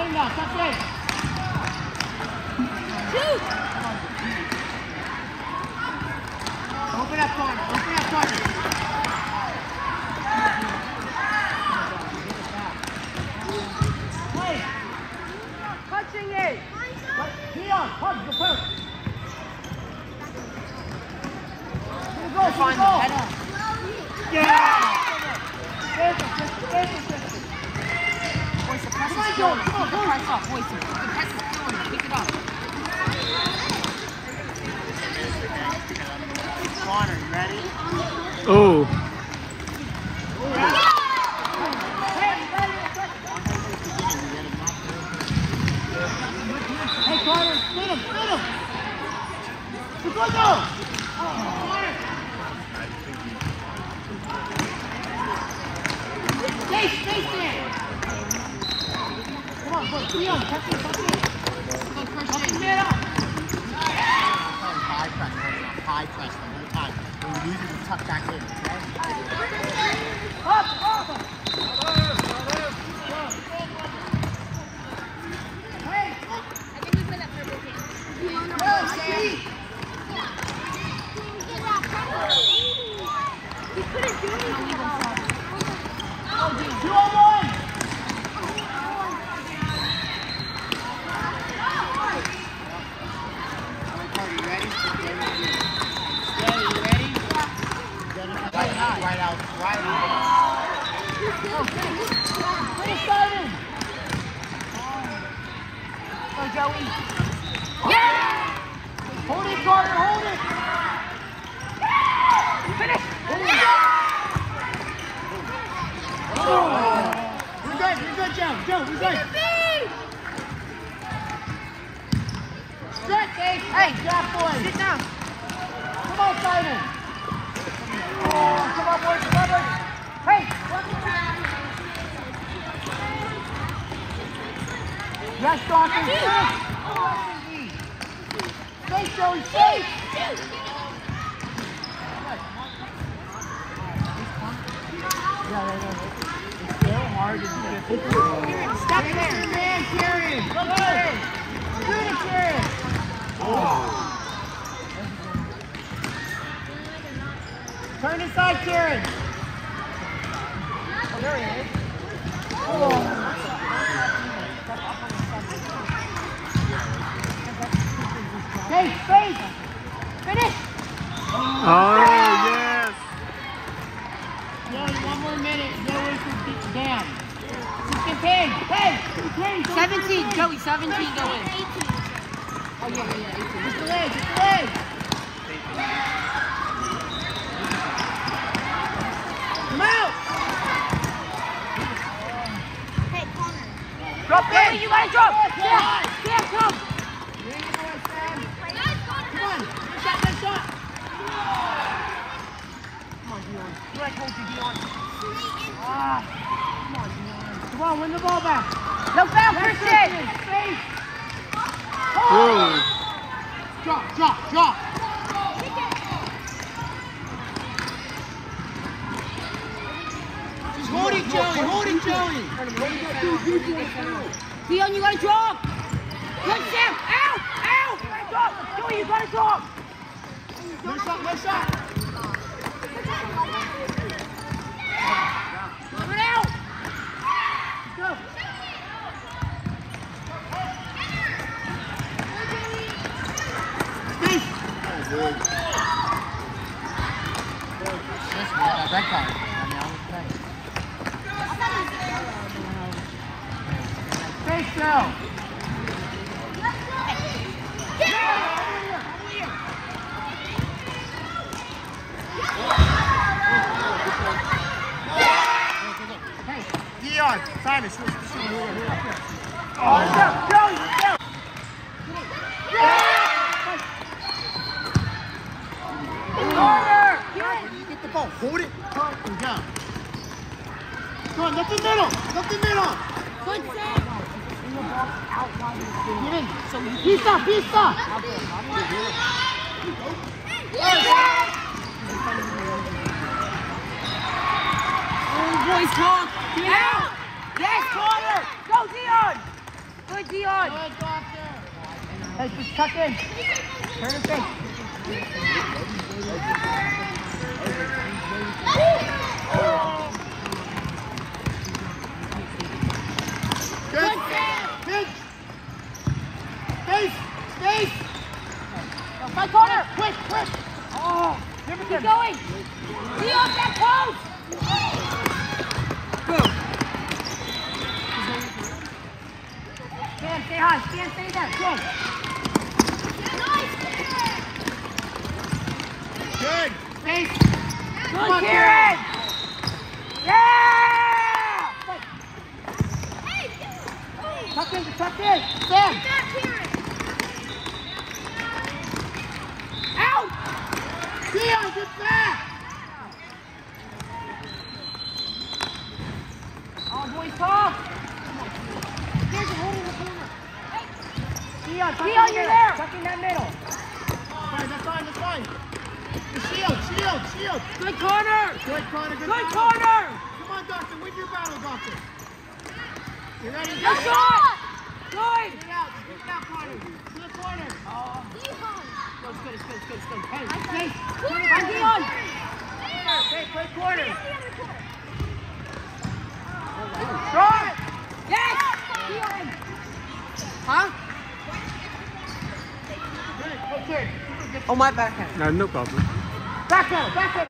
in now. Tuck in. Shoot! Open up corner. Open up corner. Hey! Touching it! Dion, hug the first. Go, find the header. Yeah! Boys, the press is killing him. Keep the press up, boys. The press is killing him. Keep it up. Connor, you ready? Oh. Hey, Connor, spin him, spin him! Good go! Stay there! Come on, boy, Dion, touch it, touch it! Touch it, man up! High press the whole time. When we lose it, we tuck back in, okay? Up! Hey! I think we put that purple thing. He couldn't do anything about it. Oh, 2-on-1! Right out. Put it started. Go, Joey. Yeah! Hold it, Carter, hold it. Finish. Oh. We're good, Joe, we're good. Stretch, hey, drop boys. Sit down. Come on, Simon. Oh, come on, boys, come on, boys. Hey! Yes, Dawkins, yes! Stay, Joey, stay! Yeah. It's so hard to do it. Stop there, man, Kieran! Go, Kieran! Do it, Kieran! Oh. Turn inside, Kieran. Oh, there he is. Oh. Hey, space. Finish. Oh, yes. Joey, 1 more minute. Joey can keep down. Hey, 17, Joey, 17, go in. 18. Oh, yeah, 18. Just the leg. Come out! Hey, Connor. Drop in! You gotta drop! Sam, come! Come on! Nice shot! Come on, Dion. Do what I told you, Dion. Come on, Dion. Come on, win the ball back. No foul, Christian! Space! Oh. Drop! Hold it, Joey! Dion, you gotta drop! Good, Sam! Ow! Joey, you gotta drop! No shot! Put it out! Go! Space! That guy. Space now. Hey, Dion, Simon, shoot. Oh, go. You get the ball, hold it, turn, and down. Come on, nothing middle. Good set. Get in. Pista. Oh, boys, talk. Get out. Yes, Connor. Go, Dion. Good, Dion. Good, doctor. Hey, just tuck in. Turn and face. Good. Pitch. Space. Space. My corner. Quick. Oh, keep going. Dion, that post. Boom. Stand, stay high. Stand, stay there. Good. Good. Space. Good, Kieran. Yeah! Tuck in. Stand. Out! Dion, get back. Oh, boys, talk. There's a hole in the corner. Dion, you're there. Tuck in that middle. That's fine. Shield. Good corner. Good corner. Good corner. Come on, Doctor. Win your battle, Doctor. You ready? Good shot. Good. Get it out, corner. To the corner. Oh. It's good. Hey, Chase. Corner. I'm Dion. Hey, play corner. Right. Yes. Dion. Huh? Okay. Oh, my backhand. No problem. Backhand.